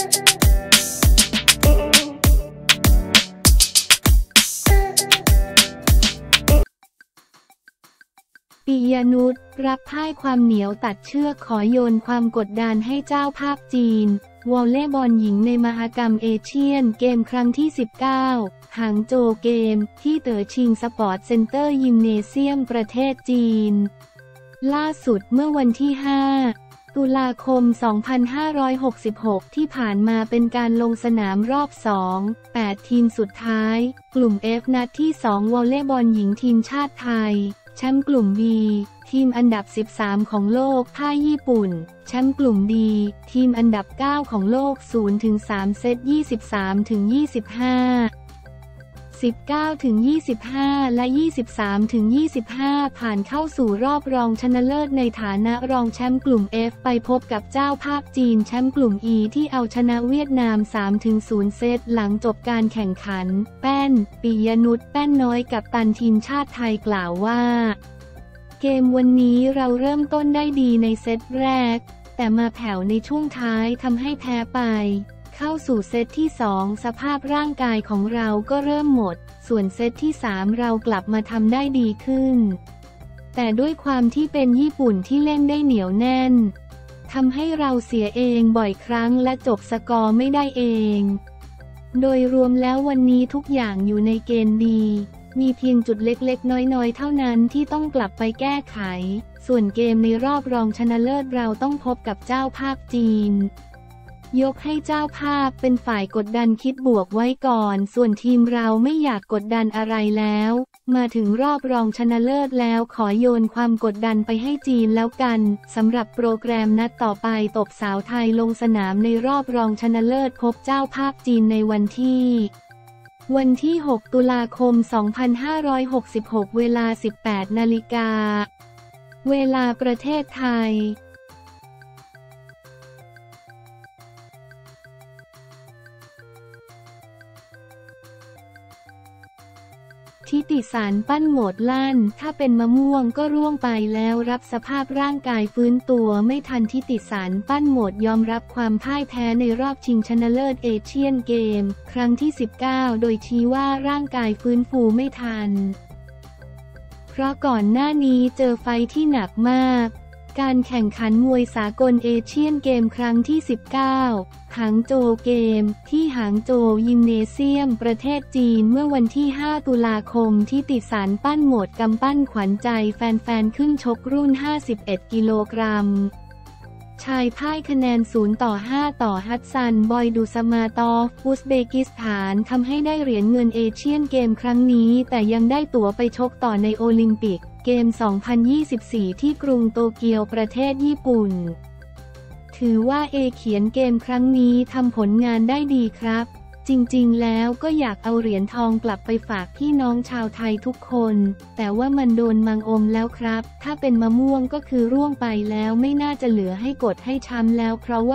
ปิยนุชรับพ่ายความเหนียวตัดเชือกขอโยนความกดดันให้เจ้าภาพจีนวอลเลย์บอลหญิงในมหกรรมเอเชียนเกมครั้งที่ 19 หางโจวเกมที่เต๋อชิงสปอร์ตเซ็นเตอร์ยิมเนเซียมประเทศจีนล่าสุดเมื่อวันที่ 5 ตุลาคม 2566 ที่ผ่านมาเป็นการลงสนามรอบ 2 8 ทีมสุดท้ายกลุ่ม F นัดที่ 2 วอลเลย์บอลหญิงทีมชาติไทยแชมป์กลุ่ม B ทีมอันดับ 13 ของโลกพ่ายญี่ปุ่นแชมป์กลุ่ม D ทีมอันดับ 9 ของโลก 0-3 เซต 23-25 19-25 และ 23-25 ผ่านเข้าสู่รอบรองชนะเลิศในฐานะรองแชมป์กลุ่ม F ไปพบกับเจ้าภาพจีนแชมป์กลุ่ม E ที่เอาชนะเวียดนาม 3-0 เซตหลังจบการแข่งขันแป้นปิยนุชแป้นน้อยกัปตันทีมชาติไทยกล่าวว่าเกมวันนี้เราเริ่มต้นได้ดีในเซตแรกแต่มาแผ่วในช่วงท้ายทำให้แพ้ไปเข้าสู่เซตที่ 2 สภาพร่างกายของเราก็เริ่มหมดส่วนเซตที่ 3 เรากลับมาทำได้ดีขึ้นแต่ด้วยความที่เป็นญี่ปุ่นที่เล่นได้เหนียวแน่นทำให้เราเสียเองบ่อยครั้งและจบสกอร์ไม่ได้เองโดยรวมแล้ววันนี้ทุกอย่างอยู่ในเกณฑ์ดีมีเพียงจุดเล็กๆน้อยๆเท่านั้นที่ต้องกลับไปแก้ไขส่วนเกมในรอบรองชนะเลิศเราต้องพบกับเจ้าภาพจีนยกให้เจ้าภาพเป็นฝ่ายกดดันคิดบวกไว้ก่อนส่วนทีมเราไม่อยากกดดันอะไรแล้วมาถึงรอบรองชนะเลิศแล้วขอโยนความกดดันไปให้จีนแล้วกันสำหรับโปรแกรมนัดต่อไปตบสาวไทยลงสนามในรอบรองชนะเลิศพบเจ้าภาพจีนในวันที่ 6 ตุลาคม 2566 เวลา 18 นาฬิกาเวลาประเทศไทยทิติสารปั้นโหมดลั่นถ้าเป็นมะม่วงก็ร่วงไปแล้วรับสภาพร่างกายฟื้นตัวไม่ทันทิติสารปั้นโหมดยอมรับความพ่ายแพ้ในรอบชิงชนะเลิศเอเชียนเกมครั้งที่ 19 โดยชี้ว่าร่างกายฟื้นฟูไม่ทันเพราะก่อนหน้านี้เจอไฟที่หนักมากการแข่งขันมวยสากลเอเชียนเกมครั้งที่ 19 หางโจวเกมที่หางโจวยิมเนเซียมประเทศจีนเมื่อวันที่ 5 ตุลาคมที่ติสารปั้นโหมดกำปั้นขวัญใจแฟนๆขึ้นชกรุ่น 51 กิโลกรัมชายพ่ายคะแนน 0-5 ต่อฮัสซันบอยดูสมาตอฟอุซเบกิสถานทำให้ได้เหรียญเงินเอเชียนเกมครั้งนี้แต่ยังได้ตั๋วไปชกต่อในโอลิมปิกเกม 2024 ที่กรุงโตเกียวประเทศญี่ปุ่นถือว่าเขียนเกมครั้งนี้ทำผลงานได้ดีครับจริงๆแล้วก็อยากเอาเหรียญทองกลับไปฝากพี่น้องชาวไทยทุกคนแต่ว่ามันโดนมังอมแล้วครับถ้าเป็นมะม่วงก็คือร่วงไปแล้วไม่น่าจะเหลือให้กดให้ช้ำแล้วเพราะว่า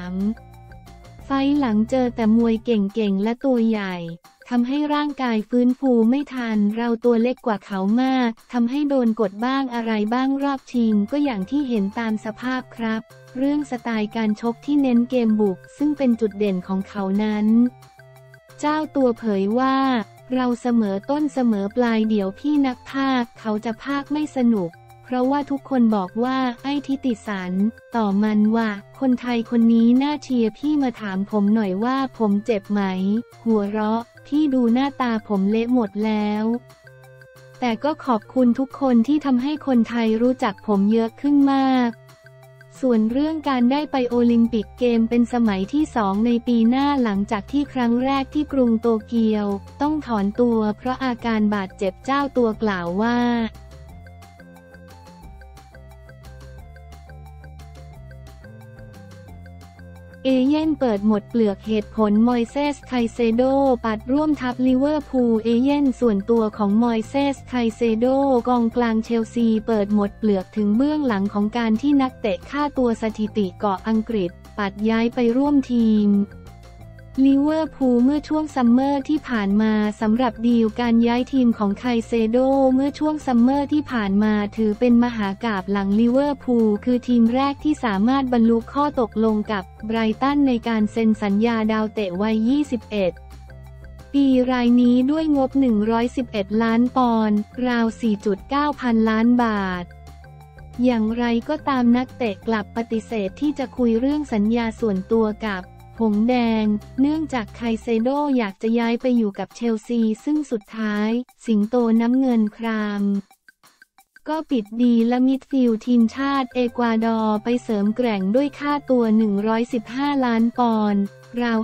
3 ไฟล์หลังเจอแต่มวยเก่งๆและตัวใหญ่ทำให้ร่างกายฟื้นฟูไม่ทันเราตัวเล็กกว่าเขามากทำให้โดนกดบ้างอะไรบ้างรอบชิงก็อย่างที่เห็นตามสภาพครับเรื่องสไตล์การชกที่เน้นเกมบุกซึ่งเป็นจุดเด่นของเขานั้นเจ้าตัวเผยว่าเราเสมอต้นเสมอปลายเดี๋ยวพี่นักพากย์เขาจะพากย์ไม่สนุกเพราะว่าทุกคนบอกว่าไอ้ทิติสารต่อมันว่าคนไทยคนนี้น่าเชียร์พี่มาถามผมหน่อยว่าผมเจ็บไหมหัวเราะพี่ดูหน้าตาผมเละหมดแล้วแต่ก็ขอบคุณทุกคนที่ทำให้คนไทยรู้จักผมเยอะขึ้นมากส่วนเรื่องการได้ไปโอลิมปิกเกมเป็นสมัยที่ 2ในปีหน้าหลังจากที่ครั้งแรกที่กรุงโตเกียวต้องถอนตัวเพราะอาการบาดเจ็บเจ้าตัวกล่าวว่าเอเย่นเปิดหมดเปลือกเหตุผลมอยเซสไคเซโดปัดร่วมทัพลิเวอร์พูลเอเย่นส่วนตัวของมอยเซสไคเซโดกองกลางเชลซีเปิดหมดเปลือกถึงเบื้องหลังของการที่นักเตะค่าตัวสถิติเกาะอังกฤษปัดย้ายไปร่วมทีมลิเวอร์พูลเมื่อช่วงซัมเมอร์ที่ผ่านมาสำหรับดีลการย้ายทีมของไคเซโดเมื่อช่วงซัมเมอร์ที่ผ่านมาถือเป็นมหากาพย์หลังลิเวอร์พูลคือทีมแรกที่สามารถบรรลุข้อตกลงกับไบรตันในการเซ็นสัญญาดาวเตะวัย 21 ปีรายนี้ด้วยงบ 111 ล้านปอนด์ราว 4.9 พันล้านบาทอย่างไรก็ตามนักเตะกลับปฏิเสธที่จะคุยเรื่องสัญญาส่วนตัวกับหงส์แดงเนื่องจากไคเซโดอยากจะย้ายไปอยู่กับเชลซีซึ่งสุดท้ายสิงโตน้ำเงินครามก็ปิดดีลและมิดฟิลด์ทีมชาติเอกวาดอร์ไปเสริมแกร่งด้วยค่าตัว 115 ล้านปอนด์ราว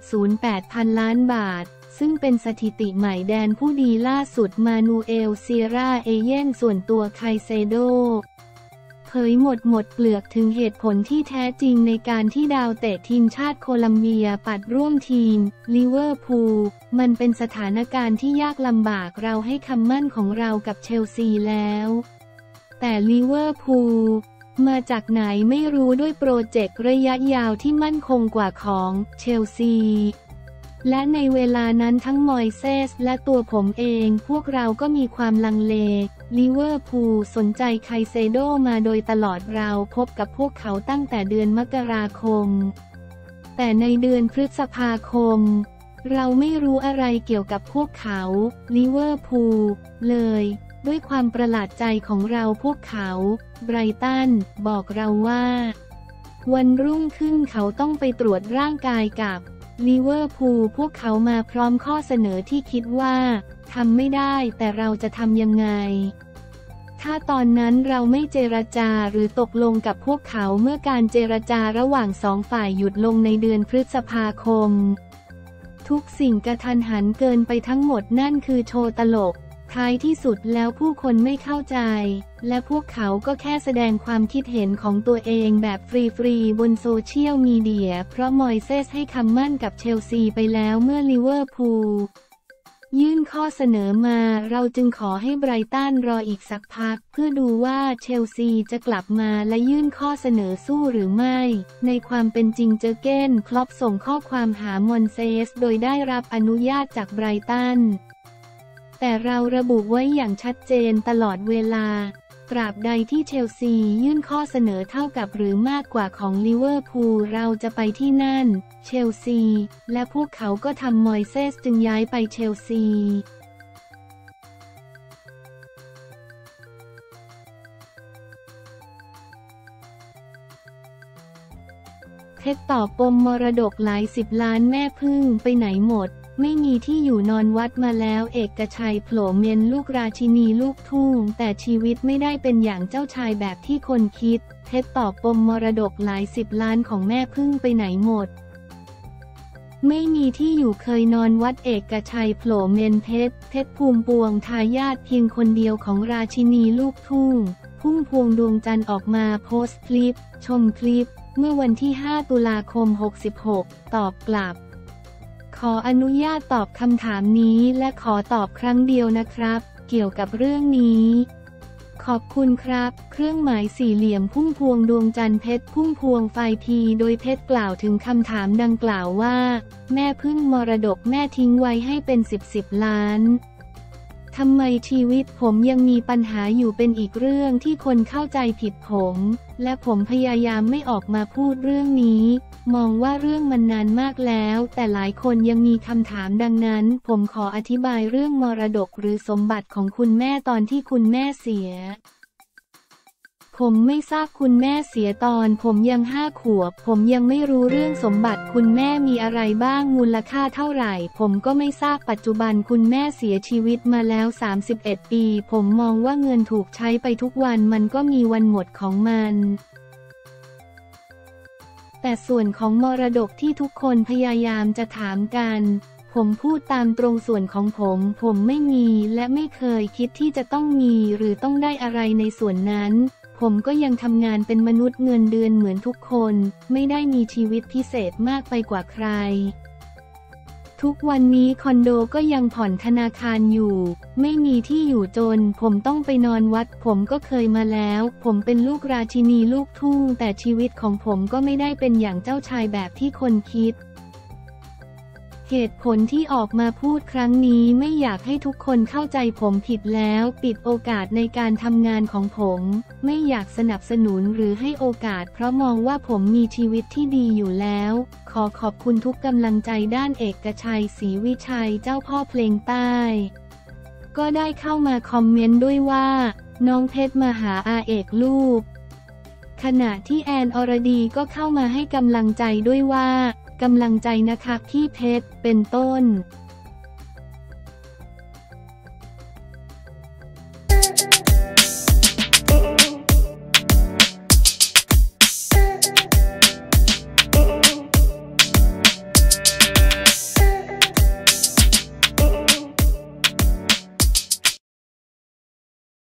5.08 พันล้านบาทซึ่งเป็นสถิติใหม่แดนผู้ดีล่าสุดมานูเอล เซียร่า เอเย่นส่วนตัวไคเซโดเผยหมดเปลือกถึงเหตุผลที่แท้จริงในการที่ดาวเตะทีมชาติโคลัมเบียปัดร่วมทีมลิเวอร์พูลมันเป็นสถานการณ์ที่ยากลำบากเราให้คำมั่นของเรากับเชลซีแล้วแต่ลิเวอร์พูลมาจากไหนไม่รู้ด้วยโปรเจกต์ระยะยาวที่มั่นคงกว่าของเชลซีและในเวลานั้นทั้งมอยเซสและตัวผมเองพวกเราก็มีความลังเลลิเวอร์พูลสนใจไคเซโดมาโดยตลอดเราพบกับพวกเขาตั้งแต่เดือนมกราคมแต่ในเดือนพฤษภาคมเราไม่รู้อะไรเกี่ยวกับพวกเขาลิเวอร์พูลเลยด้วยความประหลาดใจของเราพวกเขาไบรตันบอกเราว่าวันรุ่งขึ้นเขาต้องไปตรวจร่างกายกับลิเวอร์พูลพวกเขามาพร้อมข้อเสนอที่คิดว่าทำไม่ได้แต่เราจะทำยังไงถ้าตอนนั้นเราไม่เจรจาหรือตกลงกับพวกเขาเมื่อการเจรจาระหว่างสองฝ่ายหยุดลงในเดือนพฤษภาคมทุกสิ่งกระทันหันเกินไปทั้งหมดนั่นคือโชว์ตลกท้ายที่สุดแล้วผู้คนไม่เข้าใจและพวกเขาก็แค่แสดงความคิดเห็นของตัวเองแบบฟรีๆบนโซเชียลมีเดียเพราะมอยเซสให้คำมั่นกับเชลซีไปแล้วเมื่อลิเวอร์พูลยื่นข้อเสนอมาเราจึงขอให้ไบรตันรออีกสักพักเพื่อดูว่าเชลซีจะกลับมาและยื่นข้อเสนอสู้หรือไม่ในความเป็นจริงเจอร์เก้นคล็อปส่งข้อความหามอนเซสโดยได้รับอนุญาตจากไบรตันแต่เราระบุไว้อย่างชัดเจนตลอดเวลาตราบใดที่เชลซียื่นข้อเสนอเท่ากับหรือมากกว่าของลิเวอร์พูลเราจะไปที่นั่นเชลซีและพวกเขาก็ทำมอยเซสจึงย้ายไปเชลซีเท็จต่อปมมรดกหลาย10 ล้านแม่พึ่งไปไหนหมดไม่มีที่อยู่นอนวัดมาแล้วเอกชัยโผล่เมนลูกราชินีลูกทุ่งแต่ชีวิตไม่ได้เป็นอย่างเจ้าชายแบบที่คนคิดเท็จต่อปมมรดกหลาย10 ล้านของแม่พึ่งไปไหนหมดไม่มีที่อยู่เคยนอนวัดเอกชัยโผล่เมนเพชรภูมิพวงทายาทเพียงคนเดียวของราชินีลูกทุ่งพุ่มพวงดวงจันทร์ออกมาโพสต์คลิปชมคลิปเมื่อวันที่ 5 ตุลาคม 66ตอบกลับขออนุญาตตอบคำถามนี้และขอตอบครั้งเดียวนะครับเกี่ยวกับเรื่องนี้ขอบคุณครับเครื่องหมายสี่เหลี่ยมพุ่มพวงดวงจันทร์เพชรพุ่มพวงไฟพีโดยเพชรกล่าวถึงคำถามดังกล่าวว่าแม่พึ่งมรดกแม่ทิ้งไว้ให้เป็น10 ล้านทำไมชีวิตผมยังมีปัญหาอยู่เป็นอีกเรื่องที่คนเข้าใจผิดผมและผมพยายามไม่ออกมาพูดเรื่องนี้มองว่าเรื่องมันนานมากแล้วแต่หลายคนยังมีคำถามดังนั้นผมขออธิบายเรื่องมรดกหรือสมบัติของคุณแม่ตอนที่คุณแม่เสียผมไม่ทราบคุณแม่เสียตอนผมยัง5 ขวบผมยังไม่รู้เรื่องสมบัติคุณแม่มีอะไรบ้างมูลค่าเท่าไหร่ผมก็ไม่ทราบปัจจุบันคุณแม่เสียชีวิตมาแล้ว31 ปีผมมองว่าเงินถูกใช้ไปทุกวันมันก็มีวันหมดของมันแต่ส่วนของมรดกที่ทุกคนพยายามจะถามกันผมพูดตามตรงส่วนของผมไม่มีและไม่เคยคิดที่จะต้องมีหรือต้องได้อะไรในส่วนนั้นผมก็ยังทำงานเป็นมนุษย์เงินเดือนเหมือนทุกคนไม่ได้มีชีวิตพิเศษมากไปกว่าใครทุกวันนี้คอนโดก็ยังผ่อนธนาคารอยู่ไม่มีที่อยู่จนผมต้องไปนอนวัดผมก็เคยมาแล้วผมเป็นลูกราชินีลูกทุ่งแต่ชีวิตของผมก็ไม่ได้เป็นอย่างเจ้าชายแบบที่คนคิดเหตุผลที่ออกมาพูดครั้งนี้ไม่อยากให้ทุกคนเข้าใจผมผิดแล้วปิดโอกาสในการทำงานของผมไม่อยากสนับสนุนหรือให้โอกาสเพราะมองว่าผมมีชีวิตที่ดีอยู่แล้วขอขอบคุณทุกกำลังใจด้านเอกชัยศรีวิชัยเจ้าพ่อเพลงใต้ก็ได้เข้ามาคอมเมนต์ด้วยว่าน้องเพชรมาหาอาเอกลูกขณะที่แอนอรดีก็เข้ามาให้กำลังใจด้วยว่ากำลังใจนะคะพี่เพชรเป็นต้น